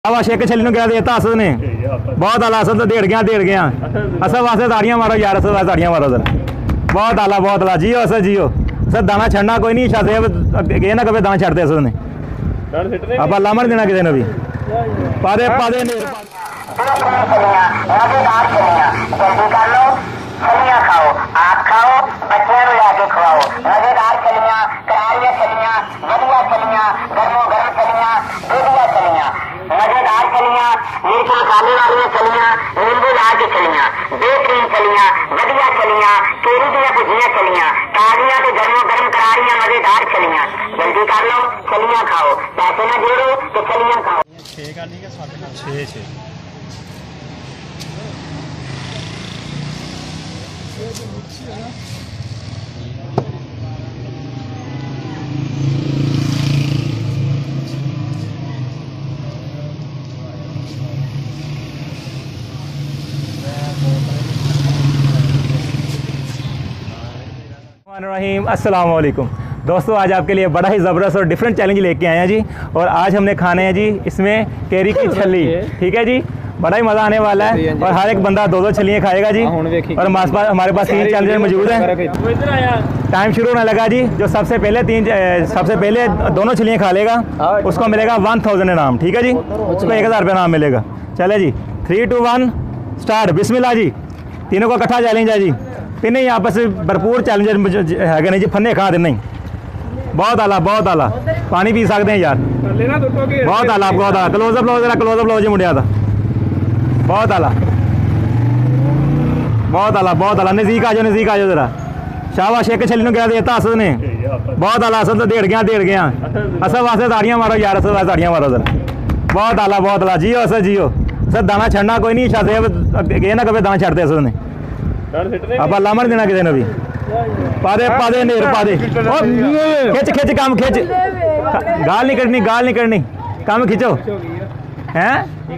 आवा शेख छली क्या देता असद ने बहुत आला असद डेढ़ गया असद वास्ते ताड़ियां मारो यार, असद वास्ते ताड़ियां मारो सर। बहुत आला जियो असद जियो। असद दाना छड़ना कोई नहीं, शाहजेब ये ना कभी दाना छड़ते असद ने अब लामन देना किसी ने भी पादे पादे नहीं छलियां खाओ, आप खाओ, बच्चों को लाके खवाओ। मजेदार छलियां, करारियां छलियां, बढ़िया छलियां, गर्मो गर्म छलियां, दूधिया छलियां, मजेदार छलियां, नीचे खाने वाली छलियां, नींबू लाके छलियां, बेहतरीन छलियां, बढ़िया छलियां, केरी दिया भुजिया छलियां, ताजियां तो गर्मो गर्म करारियां, मजेदार छलियां। जल्दी कर लो, छलियां खाओ, पैसे न जोड़ो तो छलियां खाओ। 6 का नहीं है 6 अस्सलाम वालेकुम दोस्तों, आज आपके लिए बड़ा ही ज़बरदस्त और डिफरेंट चैलेंज लेके आए हैं जी। और आज हमने खाने हैं जी इसमें केरी की छली, ठीक है जी। बड़ा ही मज़ा आने वाला है और हर एक बंदा 2-2 छलियाँ खाएगा जी। और हमारे पास 3 चैलेंज मौजूद हैं। टाइम शुरू होने लगा जी। जो सबसे पहले दोनों छलियाँ खा लेगा उसको मिलेगा 1000 इनाम, ठीक है जी। उसको 1000 रुपये इनाम मिलेगा। चले जी 3, 2, 1 स्टार्ट। बिस्मिल्लाह जी। तीनों को इकट्ठा चैलेंज है जी। तीन ही आपस भरपूर चैलेंज है नहीं जी, फन्ने खा देना ही। बहुत आला पानी पी सकते हैं यार। बहुत आला क्लोजअप लो जी मुंडिया का। बहुत आला नज़दीक आ जाओ जरा। शाबाश शेख छली क्या देता असद ने। बहुत आला असद डेढ़ गया असद वास्ते ताड़ियां मारो यार, असद वास्ते ताड़ियां मारो सर। बहुत आला जियो असद जियो। असद दाना छड़ना कोई नहीं, शाहजेब ये ना कभी दाना छड़ते असद ने अब लामन देना किसी ने भी पादे खिच काम खिच। गाल नहीं करनी काम खिंचो हैं।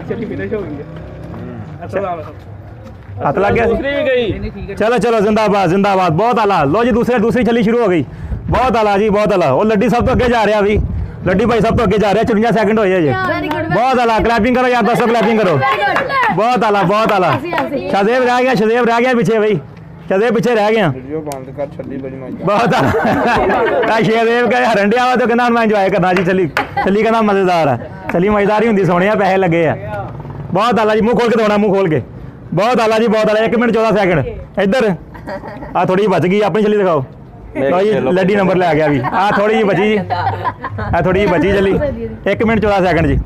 हाथ लग गया। चलो जिंदाबाद। बहुत आला। लो जी दूसरी छली शुरू हो गई। बहुत आला जी, बहुत आला। और लड्डी सब तो अगे जा रहा अभी। लड्डी भाई सब तो अगे जा रहे हैं। 54 सेकंड हो जाए। बहुत आला। क्लैपिंग करो यार, 200 क्लैपिंग करो। बहुत आला। शाहजेब रह गया पीछे भाई। शाहजेब पीछे रह गया। बहुत आला। शाहजेब का हरंडिया हुआ तो कहना मैं इंजॉय करना जी। छली कहना मजेदार है। छली मजेदार ही होंगी, सोने पैसे लगे है। बहुत आला जी। मुँह खोल के दौड़ा, मुँह खोल के। बहुत आला जी, बहुत आला। 1 मिनट 14 सेकंड। इधर आ थोड़ी बच गई, अपनी छली दिखाओ। लड्डी नंबर ले गया अभी। थोड़ी जी बची जी, चली 1 मिनट 14 सेकंड जी।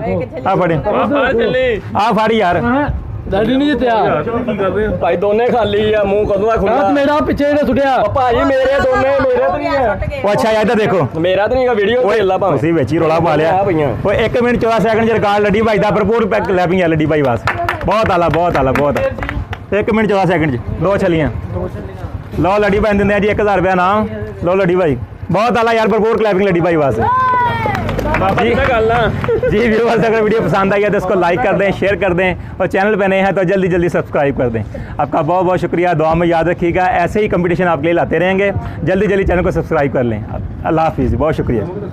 फाड़ी यार। लड्डी नहीं जितया भाई, दोने खाली है। मुंह कदों खुला मेरा पिछे ने सुटिया भाई। मेरे तो नहीं है। अच्छा यार इधर देखो, मेरा तो नहीं का वीडियो खेलना भाई। तुसी विच ही रोला पा लिया। वो 1 मिनट 14 सेकंड रिकॉर्ड लड्डी भाई दा भरपूर क्लैपिंग है लड्डी भाई वास। बहुत आला। 1 मिनट 14 सेकंड जी। 2 छलियां लो लड्डी भाई देंगे जी। 1000 रुपया नाम लो लड्डी भाई। बहुत आला यार, भरपूर क्लैपिंग लड्डी भाई वास जी। व्यूअर्स अगर वीडियो पसंद आई है तो इसको लाइक कर दें, शेयर कर दें और चैनल पे नए हैं तो जल्दी सब्सक्राइब कर दें। आपका बहुत शुक्रिया। दुआ में याद रखिएगा, ऐसे ही कंपटीशन आपके लिए लाते रहेंगे। जल्दी चैनल को सब्सक्राइब कर लें। अल्लाह हाफिज़, बहुत शुक्रिया।